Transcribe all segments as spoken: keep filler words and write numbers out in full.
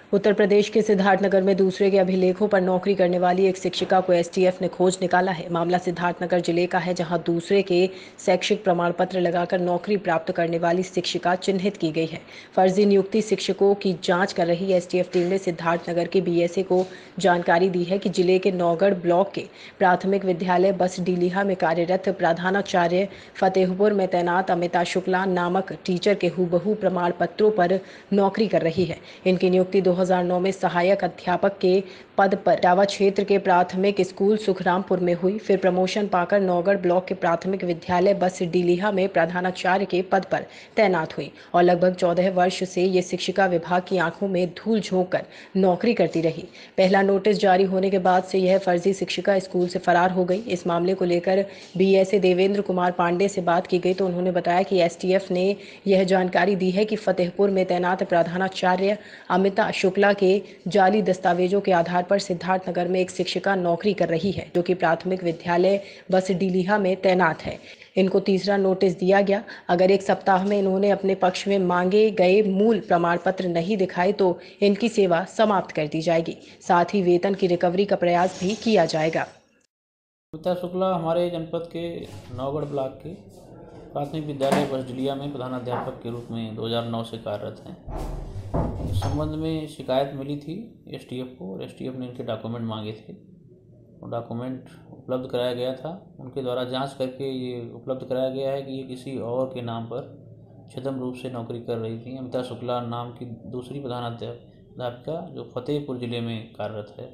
उत्तर प्रदेश के सिद्धार्थनगर में दूसरे के अभिलेखों पर नौकरी करने वाली एक शिक्षिका को एसटीएफ ने खोज निकाला है। मामला सिद्धार्थनगर जिले का है, जहां दूसरे के शैक्षिक प्रमाण पत्र लगाकर नौकरी प्राप्त करने वाली शिक्षिका चिन्हित की गई है। फर्जी नियुक्ति शिक्षकों की जांच कर रही एसटीएफ टीम ने सिद्धार्थनगर के बीएसए को जानकारी दी है कि जिले के नौगढ़ ब्लॉक के प्राथमिक विद्यालय बसडीलिहा में कार्यरत प्रधानाचार्य फतेहपुर में तैनात अमिता शुक्ला नामक टीचर के हूबहू प्रमाण पत्रों पर नौकरी कर रही है। इनकी नियुक्ति दो हज़ार नौ में सहायक अध्यापक के पद पर इटावा क्षेत्र के प्राथमिक स्कूल सुखरामपुर में हुई। फिर प्रमोशन पाकर नौगढ़ ब्लॉक के प्राथमिक विद्यालय बसडीलिहा में प्रधानाचार्य के पद पर तैनात हुई और लगभग चौदह वर्ष से ये शिक्षिका विभाग की आंखों में धूल झोंक कर नौकरी करती रही। पहला नोटिस जारी होने के बाद से यह फर्जी शिक्षिका स्कूल से फरार हो गई। इस मामले को लेकर बीएसए देवेंद्र कुमार पांडे से बात की गई तो उन्होंने बताया कि एसटीएफ ने यह जानकारी दी है कि फतेहपुर में तैनात प्रधानाचार्य अमिता शुक्ला के जाली दस्तावेजों के आधार पर सिद्धार्थनगर में एक शिक्षिका नौकरी कर रही है, जो कि प्राथमिक विद्यालय बसडीलिहा में तैनात है। इनको तीसरा नोटिस दिया गया। अगर एक सप्ताह में इन्होंने अपने पक्ष में मांगे गए मूल प्रमाण पत्र नहीं दिखाए तो इनकी सेवा समाप्त कर दी जाएगी। साथ ही वेतन की रिकवरी का प्रयास भी किया जाएगा। अमिता शुक्ला हमारे जनपद के नौगढ़ ब्लॉक के प्राथमिक विद्यालय बसडीलिहा में प्रधानाध्यापक के रूप में दो हज़ार नौ से कार्यरत हैं। इस संबंध में शिकायत मिली थी एसटीएफ को और एसटीएफ ने इनके डॉक्यूमेंट मांगे थे और डॉक्यूमेंट उपलब्ध कराया गया था। उनके द्वारा जांच करके ये उपलब्ध कराया गया है कि ये किसी और के नाम पर छद्म रूप से नौकरी कर रही थी। अमिता शुक्ला नाम की दूसरी प्रधानाध्यापिका जो फतेहपुर ज़िले में कार्यरत है,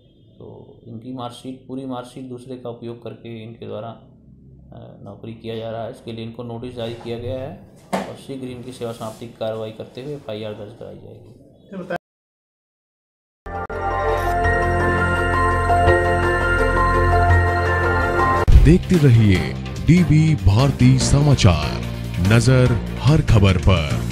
तो इनकी मार्कशीट पूरी मार्कशीट दूसरे का उपयोग करके इनके द्वारा नौकरी किया जा रहा है। इसके लिए इनको नोटिस जारी किया गया है और शीघ्र इनकी सेवा समाप्ति की कार्रवाई करते हुए एफ आई आर दर्ज कराई जाएगी। देखते रहिए डीबी भारती समाचार, नजर हर खबर पर।